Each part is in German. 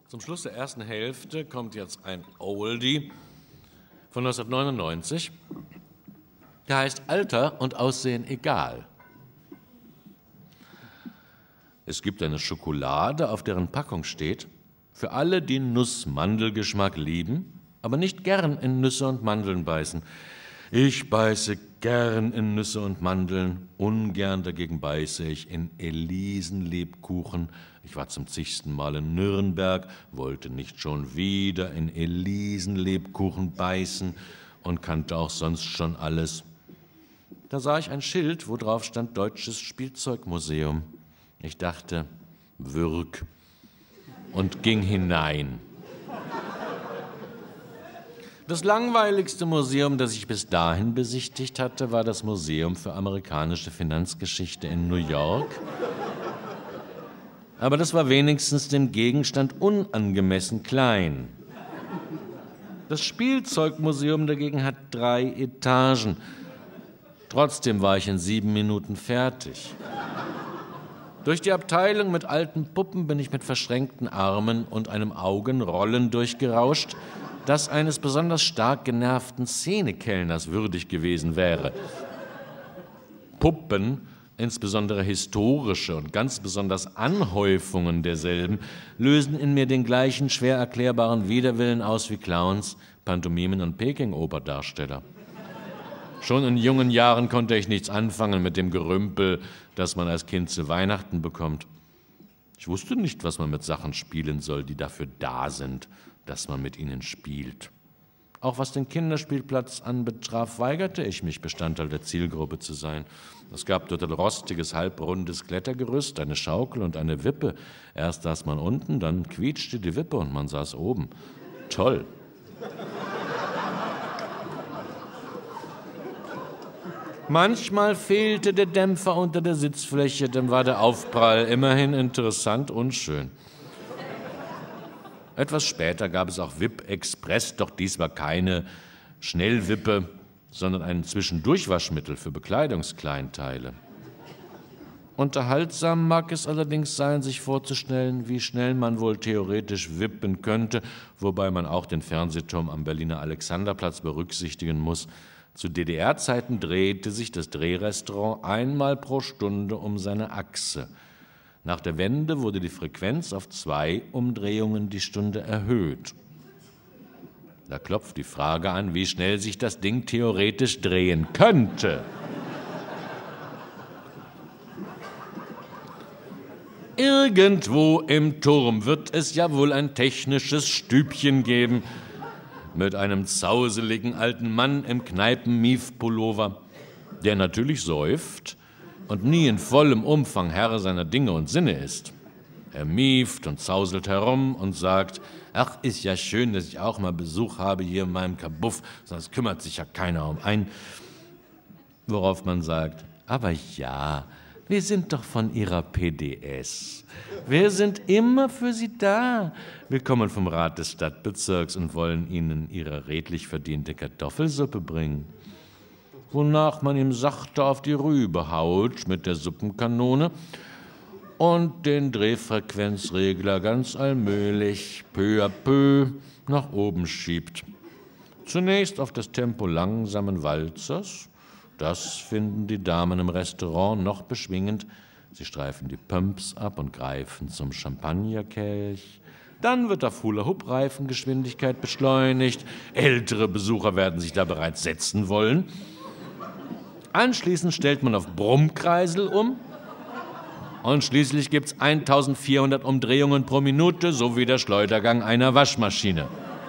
Zum Schluss der ersten Hälfte kommt jetzt ein Oldie von 1999. Der heißt Alter und Aussehen egal. Es gibt eine Schokolade, auf deren Packung steht: für alle, die Nuss-Mandelgeschmack lieben, aber nicht gern in Nüsse und Mandeln beißen. Ich beiße gern in Nüsse und Mandeln, ungern dagegen beiße ich in Elisenlebkuchen. Ich war zum zigsten Mal in Nürnberg, wollte nicht schon wieder in Elisenlebkuchen beißen und kannte auch sonst schon alles. Da sah ich ein Schild, wo drauf stand Deutsches Spielzeugmuseum. Ich dachte, Würg, und ging hinein. Das langweiligste Museum, das ich bis dahin besichtigt hatte, war das Museum für amerikanische Finanzgeschichte in New York. Aber das war wenigstens dem Gegenstand unangemessen klein. Das Spielzeugmuseum dagegen hat 3 Etagen. Trotzdem war ich in 7 Minuten fertig. Durch die Abteilung mit alten Puppen bin ich mit verschränkten Armen und einem Augenrollen durchgerauscht, das eines besonders stark genervten Szenekellners würdig gewesen wäre. Puppen, insbesondere historische und ganz besonders Anhäufungen derselben, lösen in mir den gleichen schwer erklärbaren Widerwillen aus wie Clowns, Pantomimen und Peking-Operdarsteller. Schon in jungen Jahren konnte ich nichts anfangen mit dem Gerümpel, das man als Kind zu Weihnachten bekommt. Ich wusste nicht, was man mit Sachen spielen soll, die dafür da sind, dass man mit ihnen spielt. Auch was den Kinderspielplatz anbetraf, weigerte ich mich, Bestandteil der Zielgruppe zu sein. Es gab dort ein rostiges, halbrundes Klettergerüst, eine Schaukel und eine Wippe. Erst saß man unten, dann quietschte die Wippe und man saß oben. Toll. Manchmal fehlte der Dämpfer unter der Sitzfläche, dann war der Aufprall immerhin interessant und schön. Etwas später gab es auch Wipp Express, doch dies war keine Schnellwippe, sondern ein Zwischendurchwaschmittel für Bekleidungskleinteile. Unterhaltsam mag es allerdings sein, sich vorzustellen, wie schnell man wohl theoretisch wippen könnte, wobei man auch den Fernsehturm am Berliner Alexanderplatz berücksichtigen muss. Zu DDR-Zeiten drehte sich das Drehrestaurant einmal pro Stunde um seine Achse. Nach der Wende wurde die Frequenz auf 2 Umdrehungen die Stunde erhöht. Da klopft die Frage an, wie schnell sich das Ding theoretisch drehen könnte. Irgendwo im Turm wird es ja wohl ein technisches Stübchen geben, mit einem zauseligen alten Mann im Kneipen-Mief-Pullover, der natürlich säuft und nie in vollem Umfang Herr seiner Dinge und Sinne ist. Er mieft und zauselt herum und sagt, ach, ist ja schön, dass ich auch mal Besuch habe hier in meinem Kabuff, sonst kümmert sich ja keiner um einen. Worauf man sagt, aber ja, wir sind doch von Ihrer PDS. Wir sind immer für Sie da. Wir kommen vom Rat des Stadtbezirks und wollen Ihnen Ihre redlich verdiente Kartoffelsuppe bringen. Wonach man ihm sachte auf die Rübe haut mit der Suppenkanone und den Drehfrequenzregler ganz allmählich, peu à peu, nach oben schiebt. Zunächst auf das Tempo langsamen Walzers. Das finden die Damen im Restaurant noch beschwingend. Sie streifen die Pumps ab und greifen zum Champagnerkelch. Dann wird auf Hula-Hoop-Reifengeschwindigkeit beschleunigt. Ältere Besucher werden sich da bereits setzen wollen. Anschließend stellt man auf Brummkreisel um. Und schließlich gibt es 1400 Umdrehungen pro Minute, so wie der Schleudergang einer Waschmaschine.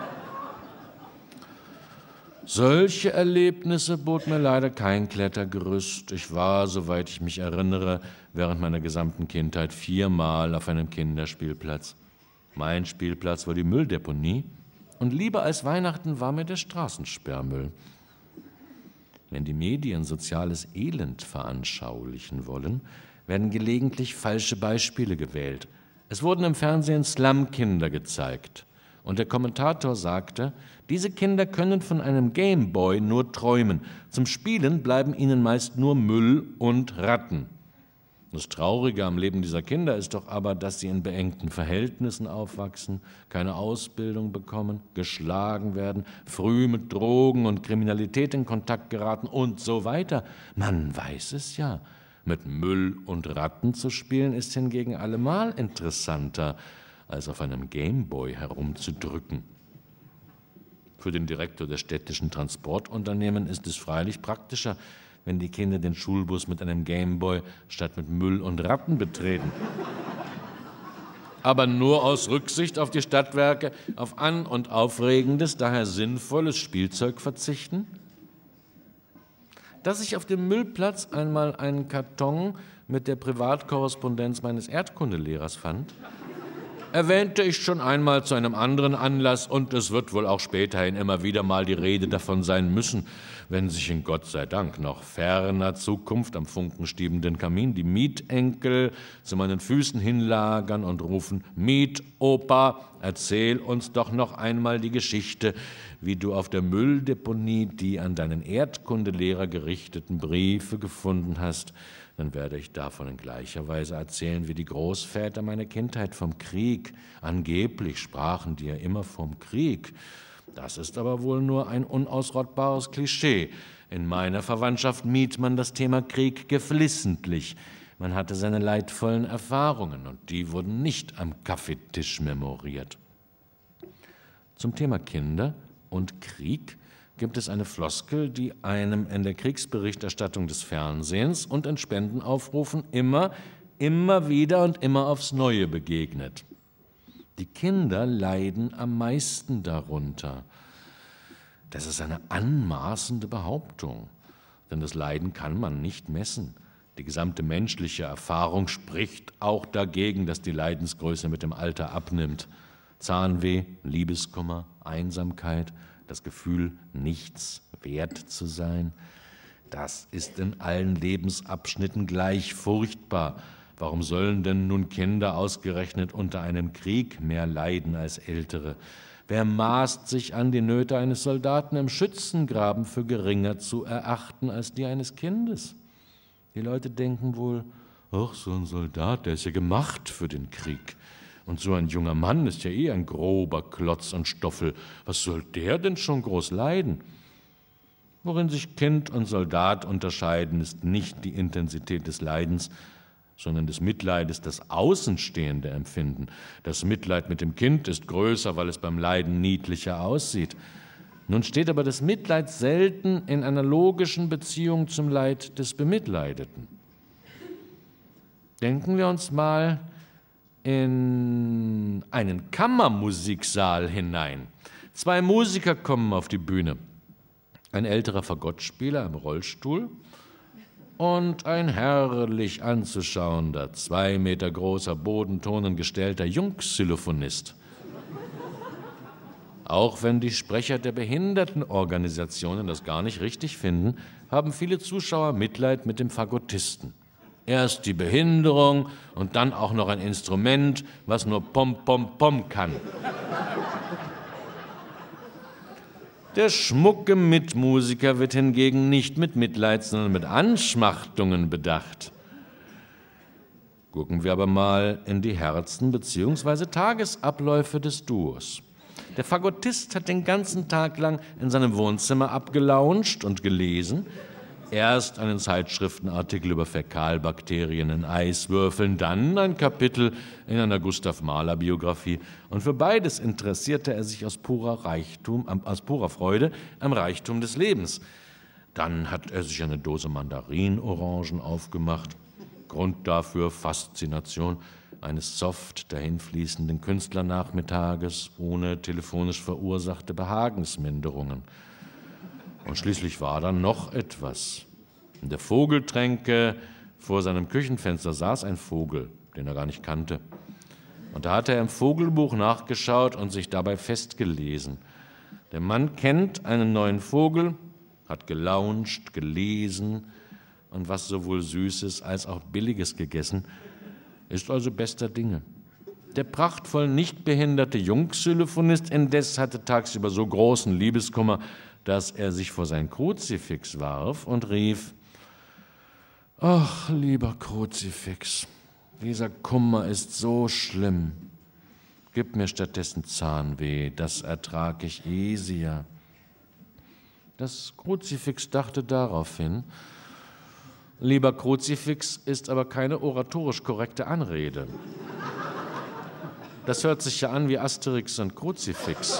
Solche Erlebnisse bot mir leider kein Klettergerüst. Ich war, soweit ich mich erinnere, während meiner gesamten Kindheit 4-mal auf einem Kinderspielplatz. Mein Spielplatz war die Mülldeponie und lieber als Weihnachten war mir der Straßensperrmüll. Wenn die Medien soziales Elend veranschaulichen wollen, werden gelegentlich falsche Beispiele gewählt. Es wurden im Fernsehen Slum-Kinder gezeigt. Und der Kommentator sagte, diese Kinder können von einem Gameboy nur träumen. Zum Spielen bleiben ihnen meist nur Müll und Ratten. Das Traurige am Leben dieser Kinder ist doch aber, dass sie in beengten Verhältnissen aufwachsen, keine Ausbildung bekommen, geschlagen werden, früh mit Drogen und Kriminalität in Kontakt geraten und so weiter. Man weiß es ja. Mit Müll und Ratten zu spielen ist hingegen allemal interessanter, als auf einem Gameboy herumzudrücken. Für den Direktor des städtischen Transportunternehmens ist es freilich praktischer, wenn die Kinder den Schulbus mit einem Gameboy statt mit Müll und Ratten betreten. Aber nur aus Rücksicht auf die Stadtwerke auf an- und aufregendes, daher sinnvolles Spielzeug verzichten? Dass ich auf dem Müllplatz einmal einen Karton mit der Privatkorrespondenz meines Erdkundelehrers fand, erwähnte ich schon einmal zu einem anderen Anlass, und es wird wohl auch späterhin immer wieder mal die Rede davon sein müssen, wenn sich in Gott sei Dank noch ferner Zukunft am funkenstiebenden Kamin die Mietenkel zu meinen Füßen hinlagern und rufen: Miet, Opa, erzähl uns doch noch einmal die Geschichte, wie du auf der Mülldeponie die an deinen Erdkundelehrer gerichteten Briefe gefunden hast. Dann werde ich davon in gleicher Weise erzählen, wie die Großväter meiner Kindheit vom Krieg. Angeblich sprachen die ja immer vom Krieg. Das ist aber wohl nur ein unausrottbares Klischee. In meiner Verwandtschaft mied man das Thema Krieg geflissentlich. Man hatte seine leidvollen Erfahrungen, und die wurden nicht am Kaffeetisch memoriert. Zum Thema Kinder und Krieg gibt es eine Floskel, die einem in der Kriegsberichterstattung des Fernsehens und in Spendenaufrufen immer wieder und immer aufs Neue begegnet. Die Kinder leiden am meisten darunter. Das ist eine anmaßende Behauptung, denn das Leiden kann man nicht messen. Die gesamte menschliche Erfahrung spricht auch dagegen, dass die Leidensgröße mit dem Alter abnimmt. Zahnweh, Liebeskummer, Einsamkeit, das Gefühl, nichts wert zu sein, das ist in allen Lebensabschnitten gleich furchtbar. Warum sollen denn nun Kinder ausgerechnet unter einem Krieg mehr leiden als Ältere? Wer maßt sich an, die Nöte eines Soldaten im Schützengraben für geringer zu erachten als die eines Kindes? Die Leute denken wohl: ach, so ein Soldat, der ist ja gemacht für den Krieg. Und so ein junger Mann ist ja eh ein grober Klotz und Stoffel. Was soll der denn schon groß leiden? Worin sich Kind und Soldat unterscheiden, ist nicht die Intensität des Leidens, sondern des Mitleides, das Außenstehende empfinden. Das Mitleid mit dem Kind ist größer, weil es beim Leiden niedlicher aussieht. Nun steht aber das Mitleid selten in einer logischen Beziehung zum Leid des Bemitleideten. Denken wir uns mal in einen Kammermusiksaal hinein. 2 Musiker kommen auf die Bühne. Ein älterer Fagottspieler im Rollstuhl und ein herrlich anzuschauender, 2 Meter großer, bodentonengestellter Jungxylophonist. Auch wenn die Sprecher der Behindertenorganisationen das gar nicht richtig finden, haben viele Zuschauer Mitleid mit dem Fagottisten. Erst die Behinderung und dann auch noch ein Instrument, was nur Pom, Pom, Pom kann. Der schmucke Mitmusiker wird hingegen nicht mit Mitleid, sondern mit Anschmachtungen bedacht. Gucken wir aber mal in die Herzen bzw. Tagesabläufe des Duos. Der Fagottist hat den ganzen Tag lang in seinem Wohnzimmer abgelauscht und gelesen. Erst einen Zeitschriftenartikel über Fäkalbakterien in Eiswürfeln, dann ein Kapitel in einer Gustav-Mahler-Biografie. Und für beides interessierte er sich aus purer Freude am Reichtum des Lebens. Dann hat er sich eine Dose Mandarinorangen aufgemacht. Grund dafür Faszination eines soft dahinfließenden Künstlernachmittages ohne telefonisch verursachte Behagensminderungen. Und schließlich war da noch etwas. In der Vogeltränke vor seinem Küchenfenster saß ein Vogel, den er gar nicht kannte. Und da hatte er im Vogelbuch nachgeschaut und sich dabei festgelesen. Der Mann kennt einen neuen Vogel, hat gelauscht, gelesen und was sowohl Süßes als auch Billiges gegessen, ist also bester Dinge. Der prachtvoll nicht behinderte Jungxylophonist indes hatte tagsüber so großen Liebeskummer, dass er sich vor sein Kruzifix warf und rief: Ach, lieber Kruzifix, dieser Kummer ist so schlimm. Gib mir stattdessen Zahnweh, das ertrag ich easier. Das Kruzifix dachte daraufhin: Lieber Kruzifix ist aber keine oratorisch korrekte Anrede. Das hört sich ja an wie Asterix und Kruzifix.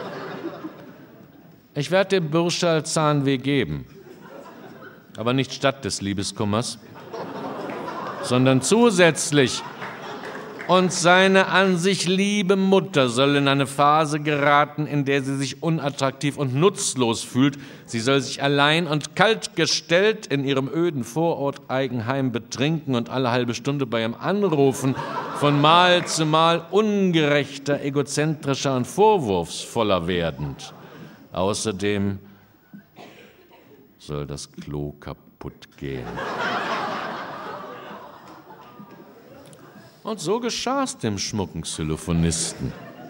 Ich werde dem Bürschel Zahnweh geben, aber nicht statt des Liebeskummers, sondern zusätzlich. Und seine an sich liebe Mutter soll in eine Phase geraten, in der sie sich unattraktiv und nutzlos fühlt. Sie soll sich allein und kaltgestellt in ihrem öden Vorort-Eigenheim betrinken und alle halbe Stunde bei ihm anrufen, von Mal zu Mal ungerechter, egozentrischer und vorwurfsvoller werdend. Außerdem soll das Klo kaputt gehen. Und so geschah's dem schmucken Xylophonisten.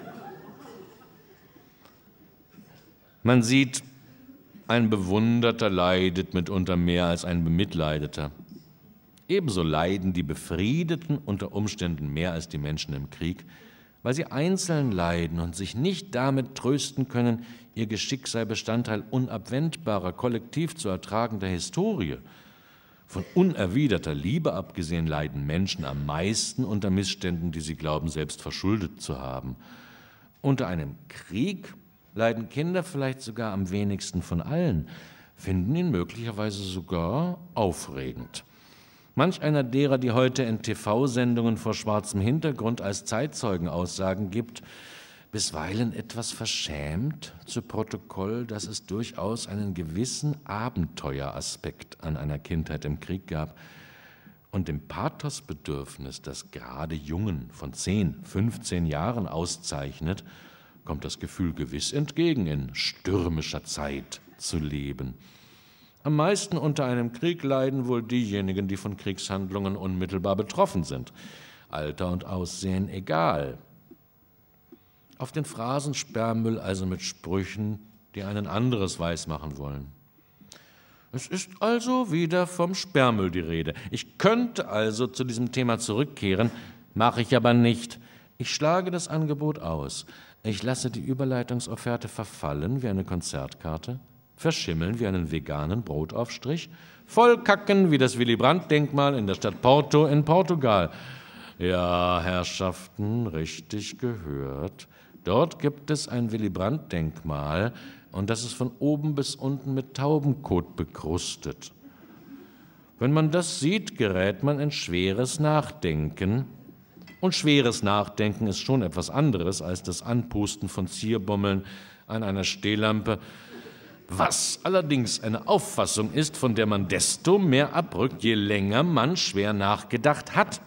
Man sieht, ein Bewunderter leidet mitunter mehr als ein Bemitleideter. Ebenso leiden die Befriedeten unter Umständen mehr als die Menschen im Krieg, weil sie einzeln leiden und sich nicht damit trösten können, ihr Geschick sei Bestandteil unabwendbarer, kollektiv zu ertragender Historie. Von unerwiderter Liebe abgesehen leiden Menschen am meisten unter Missständen, die sie glauben, selbst verschuldet zu haben. Unter einem Krieg leiden Kinder vielleicht sogar am wenigsten von allen, finden ihn möglicherweise sogar aufregend. Manch einer derer, die heute in TV-Sendungen vor schwarzem Hintergrund als Zeitzeugen Aussagen gibt, bisweilen etwas verschämt zu Protokoll, dass es durchaus einen gewissen Abenteueraspekt an einer Kindheit im Krieg gab und dem Pathosbedürfnis, das gerade Jungen von 10, 15 Jahren auszeichnet, kommt das Gefühl gewiss entgegen, in stürmischer Zeit zu leben. Am meisten unter einem Krieg leiden wohl diejenigen, die von Kriegshandlungen unmittelbar betroffen sind. Alter und Aussehen egal. Auf den Phrasensperrmüll also mit Sprüchen, die einen anderes weismachen wollen. Es ist also wieder vom Sperrmüll die Rede. Ich könnte also zu diesem Thema zurückkehren, mache ich aber nicht. Ich schlage das Angebot aus. Ich lasse die Überleitungsofferte verfallen wie eine Konzertkarte, verschimmeln wie einen veganen Brotaufstrich, vollkacken wie das Willy-Brandt-Denkmal in der Stadt Porto in Portugal. Ja, Herrschaften, richtig gehört. Dort gibt es ein Willy-Brandt-Denkmal und das ist von oben bis unten mit Taubenkot bekrustet. Wenn man das sieht, gerät man in schweres Nachdenken. Und schweres Nachdenken ist schon etwas anderes als das Anpusten von Zierbommeln an einer Stehlampe, was allerdings eine Auffassung ist, von der man desto mehr abrückt, je länger man schwer nachgedacht hat.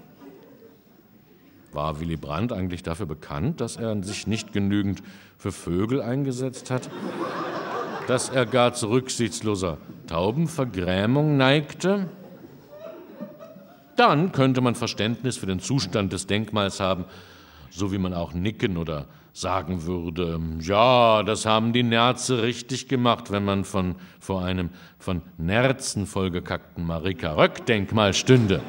War Willy Brandt eigentlich dafür bekannt, dass er sich nicht genügend für Vögel eingesetzt hat? Dass er gar zu rücksichtsloser Taubenvergrämung neigte? Dann könnte man Verständnis für den Zustand des Denkmals haben, so wie man auch nicken oder sagen würde, ja, das haben die Nerze richtig gemacht, wenn man vor einem von Nerzen vollgekackten Marika-Röck-Denkmal stünde.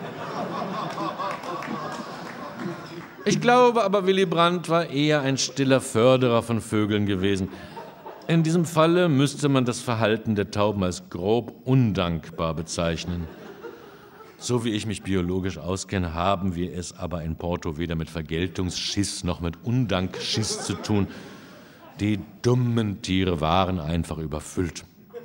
Ich glaube aber, Willy Brandt war eher ein stiller Förderer von Vögeln gewesen. In diesem Falle müsste man das Verhalten der Tauben als grob undankbar bezeichnen. So wie ich mich biologisch auskenne, haben wir es aber in Porto weder mit Vergeltungsschiss noch mit Undankschiss zu tun. Die dummen Tiere waren einfach überfüllt.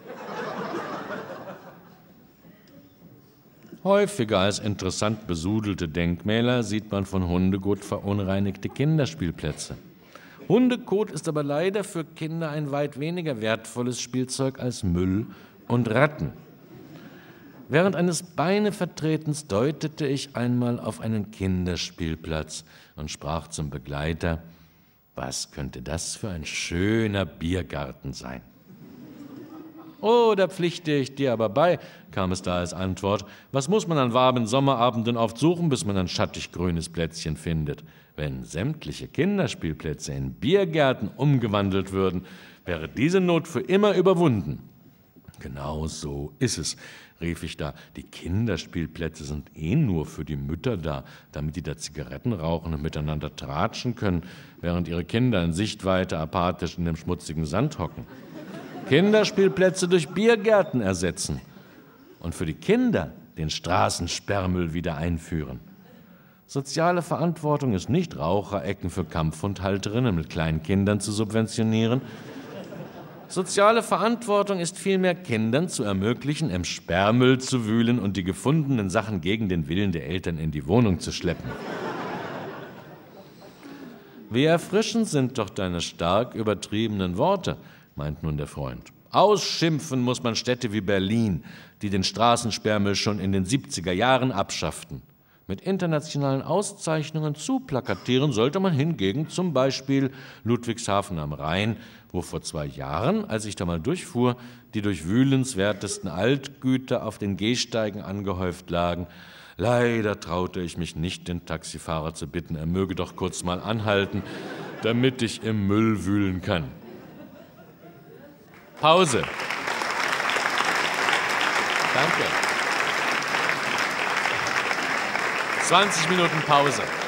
Häufiger als interessant besudelte Denkmäler sieht man von Hundekot verunreinigte Kinderspielplätze. Hundekot ist aber leider für Kinder ein weit weniger wertvolles Spielzeug als Müll und Ratten. Während eines Beinevertretens deutete ich einmal auf einen Kinderspielplatz und sprach zum Begleiter: Was könnte das für ein schöner Biergarten sein? Oh, da pflichte ich dir aber bei, kam es da als Antwort. Was muss man an warmen Sommerabenden oft suchen, bis man ein schattig grünes Plätzchen findet? Wenn sämtliche Kinderspielplätze in Biergärten umgewandelt würden, wäre diese Not für immer überwunden. Genau so ist es, rief ich da. Die Kinderspielplätze sind eh nur für die Mütter da, damit die da Zigaretten rauchen und miteinander tratschen können, während ihre Kinder in Sichtweite apathisch in dem schmutzigen Sand hocken. Kinderspielplätze durch Biergärten ersetzen und für die Kinder den Straßensperrmüll wieder einführen. Soziale Verantwortung ist nicht, Raucherecken für Kampfhundhalterinnen mit kleinen Kindern zu subventionieren. Soziale Verantwortung ist vielmehr, Kindern zu ermöglichen, im Sperrmüll zu wühlen und die gefundenen Sachen gegen den Willen der Eltern in die Wohnung zu schleppen. Wie erfrischend sind doch deine stark übertriebenen Worte, meint nun der Freund. Ausschimpfen muss man Städte wie Berlin, die den Straßensperrmüll schon in den 70er Jahren abschafften. Mit internationalen Auszeichnungen zuplakatieren sollte man hingegen zum Beispiel Ludwigshafen am Rhein, wo vor 2 Jahren, als ich da mal durchfuhr, die durchwühlenswertesten Altgüter auf den Gehsteigen angehäuft lagen. Leider traute ich mich nicht, den Taxifahrer zu bitten, er möge doch kurz mal anhalten, damit ich im Müll wühlen kann. Pause. Danke. 20 Minuten Pause.